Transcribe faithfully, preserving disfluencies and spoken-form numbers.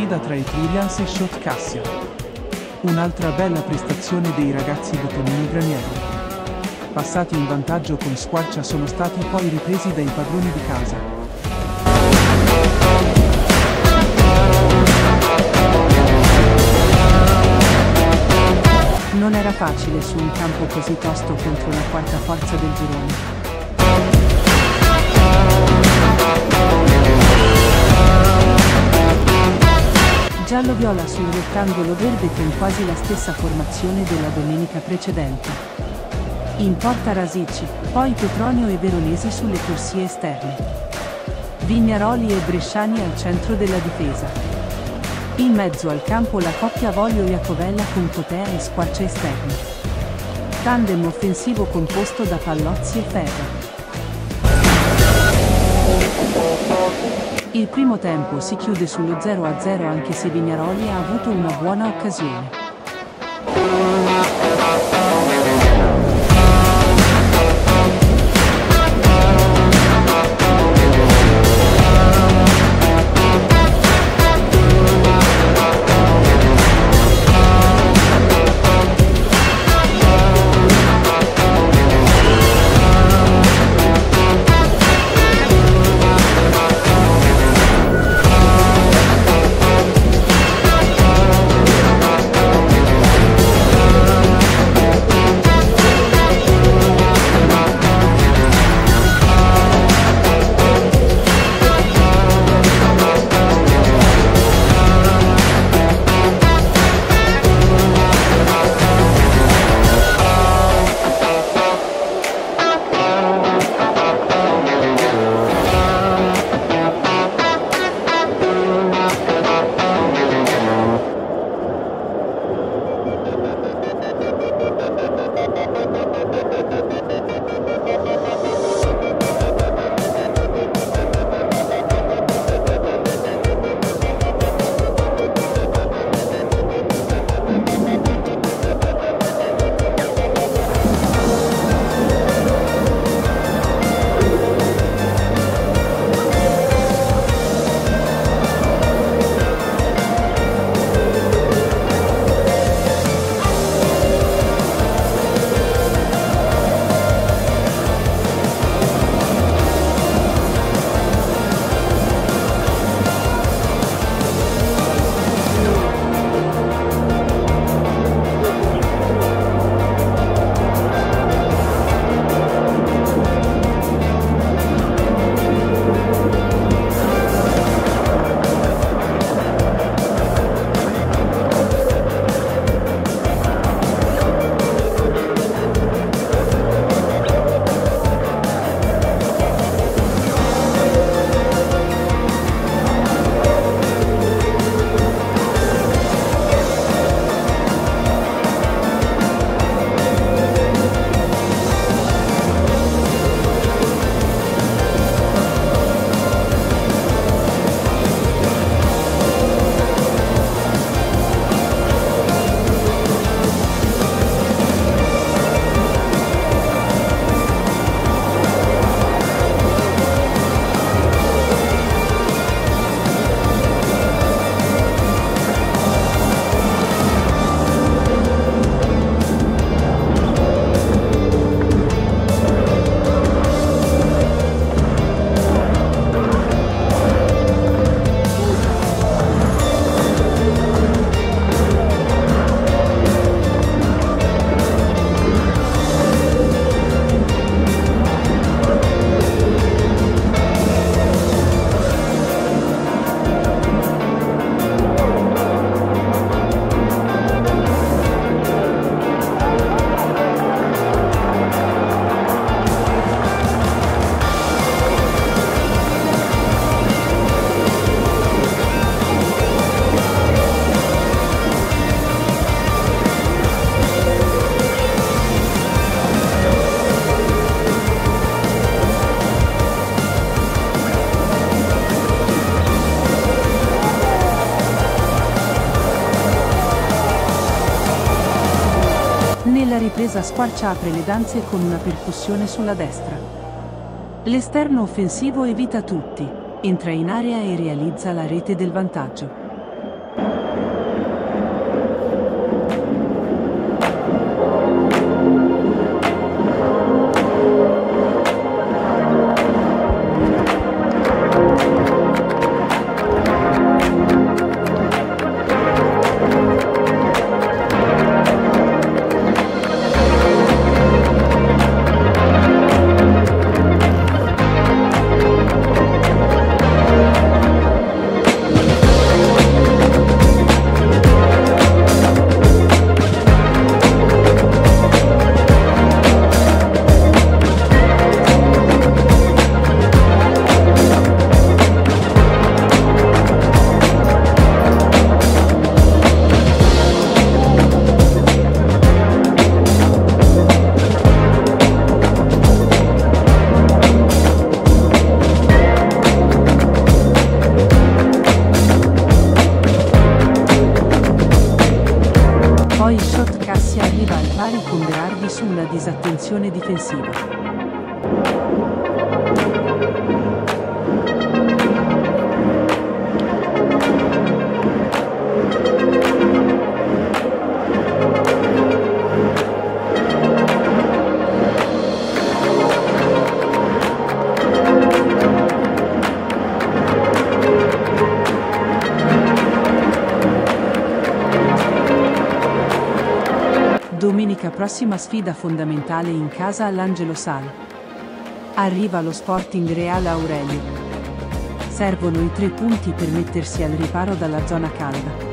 sfida tra Etrurians e Shot Cassia. Un'altra bella prestazione dei ragazzi di Tonino Granieri. Passati in vantaggio con Squarcia sono stati poi ripresi dai padroni di casa. Non era facile su un campo così tosto contro la quarta forza del girone. Giallo-viola sul rettangolo verde con quasi la stessa formazione della domenica precedente. In porta Rasici, poi Petronio e Veronesi sulle corsie esterne. Vignaroli e Bresciani al centro della difesa. In mezzo al campo la coppia Voglio-Iacovella con Cotea e Squarcia esterni. Tandem offensivo composto da Pallozzi e Ferra. Il primo tempo si chiude sullo zero a zero anche se Vignaroli ha avuto una buona occasione. Nella ripresa Squarcia apre le danze con una percussione sulla destra. L'esterno offensivo evita tutti, entra in area e realizza la rete del vantaggio. Cassia arriva al pari con Berardi su una disattenzione difensiva. Domenica prossima sfida fondamentale in casa all'Angelo Sal. Arriva lo Sporting Real Aurelio. Servono i tre punti per mettersi al riparo dalla zona calda.